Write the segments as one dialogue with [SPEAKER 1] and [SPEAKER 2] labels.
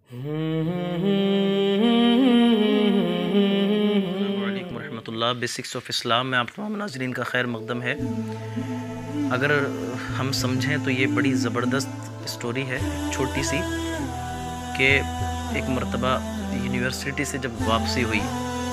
[SPEAKER 1] السلام علیکم ورحمۃ اللہ۔ بیسکس آف اسلام میں آپ تمام ناظرین کا خیر مقدم ہے۔ اگر ہم سمجھیں تو یہ بڑی زبردست اسٹوری ہے، چھوٹی سی، کہ ایک مرتبہ یونیورسٹی سے جب واپسی ہوئی،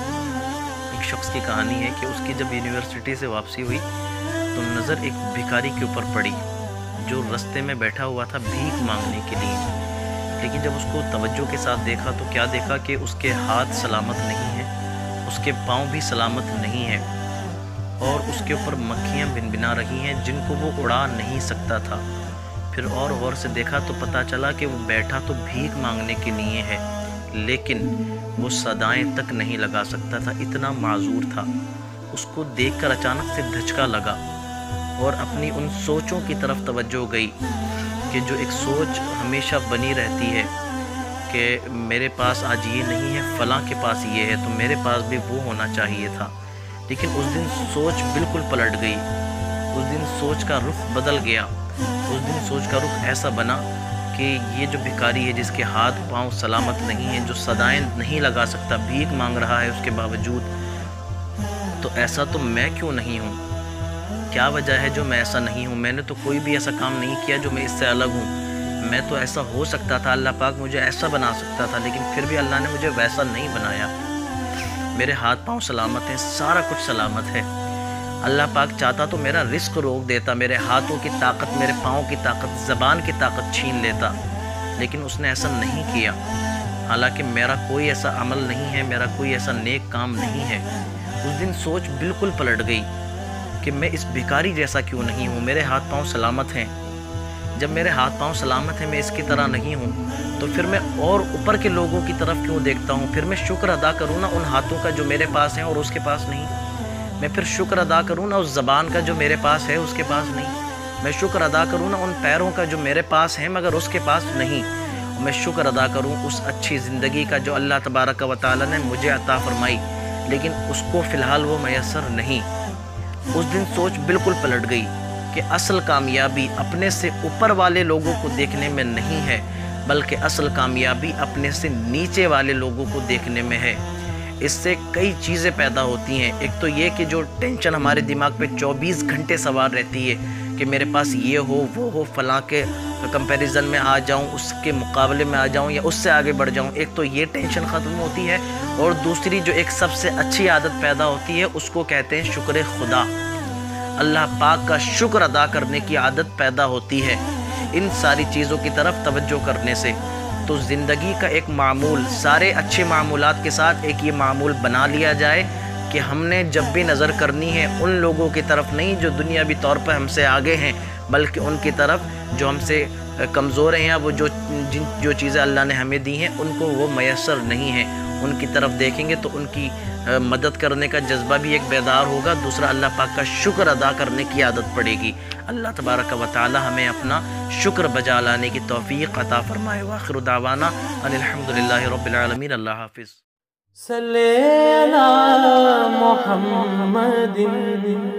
[SPEAKER 1] ایک شخص کی کہانی ہے کہ اس کی جب یونیورسٹی سے واپسی ہوئی تو نظر ایک بھکاری کے اوپر پڑی جو رستے میں بیٹھا ہوا تھا بھیک مانگنے کے لیے۔ لیکن جب اس کو توجہ کے ساتھ دیکھا تو کیا دیکھا کہ اس کے ہاتھ سلامت نہیں ہیں، اس کے پاؤں بھی سلامت نہیں ہیں، اور اس کے اوپر مکھیاں بنبنا رہی ہیں جن کو وہ اڑا نہیں سکتا تھا۔ پھر اور غور سے دیکھا تو پتہ چلا کہ وہ بیٹھا تو بھیک مانگنے کے لیے ہے، لیکن وہ صدائیں تک نہیں لگا سکتا تھا، اتنا معذور تھا۔ اس کو دیکھ کر اچانک سے دھچکا لگا اور اپنی ان سوچوں کی طرف توجہ گئی کہ جو ایک سوچ ہمیشہ بنی رہتی ہے کہ میرے پاس آج یہ نہیں ہے، فلاں کے پاس یہ ہے تو میرے پاس بھی وہ ہونا چاہیے تھا۔ لیکن اس دن سوچ بالکل پلٹ گئی، اس دن سوچ کا رخ بدل گیا، اس دن سوچ کا رخ ایسا بنا کہ یہ جو بھکاری ہے جس کے ہاتھ پاؤں سلامت نہیں ہیں، جو صدائیں نہیں لگا سکتا، بھیک مانگ رہا ہے اس کے باوجود، تو ایسا تو میں کیوں نہیں ہوں؟ کیا وجہ ہے جو میں ایسا نہیں ہوں؟ میں نے تو کوئی بھی ایسا کام نہیں کیا جو میں اس سے الگ ہوں۔ میں تو ایسا ہو سکتا تھا، اللہ پاک مجھے ایسا بنا سکتا تھا، لیکن پھر بھی اللہ نے مجھے ویسا نہیں بنایا۔ میرے ہاتھ پاؤں سلامت ہیں، سارا کچھ سلامت ہے۔ اللہ پاک چاہتا تو میرا رزق روک دیتا، میرے ہاتھوں کی طاقت، میرے پاؤں کی طاقت، زبان کی طاقت چھین لیتا، لیکن اس نے ایسا نہیں کیا۔ حالانکہ میرا کوئی ایسا عمل نہیں ہے، میرا کوئی ایسا نیک کام نہیں ہے۔ اس دن سوچ بالکل پلٹ گئی کہ میں اس بھکاری جیسا کیوں نہیں ہوں، میرے ہاتھ پاؤں سلامت ہیں۔ جب میرے ہاتھ پاؤں سلامت ہیں، میں اس کی طرح نہیں ہوں، تو پھر میں اور اوپر کے لوگوں کی طرف کیوں دیکھتا ہوں؟ پھر میں شکر ادا کروں نا ان ہاتھوں کا جو میرے پاس ہیں اور اس کے پاس نہیں۔ میں پھر شکر ادا کروں نا اس زبان کا جو میرے پاس ہے اس کے پاس نہیں۔ میں شکر ادا کروں نا ان پیروں کا جو میرے پاس ہیں مگر اس کے پاس نہیں۔ میں شکر ادا کروں اس اچھی زندگی کا جو اللہ تبارک و تعالی نے مجھے عطا فرمائی، لیکن اس کو فی الحال وہ میسر نہیں۔ اس دن سوچ بالکل پلٹ گئی کہ اصل کامیابی اپنے سے اوپر والے لوگوں کو دیکھنے میں نہیں ہے، بلکہ اصل کامیابی اپنے سے نیچے والے لوگوں کو دیکھنے میں ہے۔ اس سے کئی چیزیں پیدا ہوتی ہیں۔ ایک تو یہ کہ جو ٹینشن ہمارے دماغ پہ 24 گھنٹے سوار رہتی ہے کہ میرے پاس یہ ہو وہ ہو، فلاں کے کمپیریزن میں آ جاؤں، اس کے مقابلے میں آ جاؤں یا اس سے آگے بڑھ جاؤں، ایک تو یہ ٹینشن ختم ہوتی ہے، اور دوسری جو ایک سب سے اچھی عادت پیدا ہوتی ہے اس کو کہتے ہیں شکر خدا۔ اللہ پاک کا شکر ادا کرنے کی عادت پیدا ہوتی ہے ان ساری چیزوں کی طرف توجہ کرنے سے۔ تو زندگی کا ایک معمول، سارے اچھے معمولات کے ساتھ ایک یہ معمول بنا لیا جائے کہ ہم نے جب بھی نظر کرنی ہے ان لوگوں کی طرف نہیں جو دنیاوی طور پر ہم سے آگے ہیں، بلکہ ان کی طرف جو ہم سے کمزور ہیں، یا وہ جو چیزیں اللہ نے ہمیں دی ہیں ان کو وہ میسر نہیں ہیں، ان کی طرف دیکھیں گے تو ان کی مدد کرنے کا جذبہ بھی ایک بیدار ہوگا، دوسرا اللہ پاک کا شکر ادا کرنے کی عادت پڑے گی۔ اللہ تبارک و تعالی ہمیں اپنا شکر بجا لانے کی توفیق عطا فرمائے۔ وآخر دعوانا ان الحمدللہ رب العالمین۔ اللہ حافظ۔
[SPEAKER 2] صلی علی محمد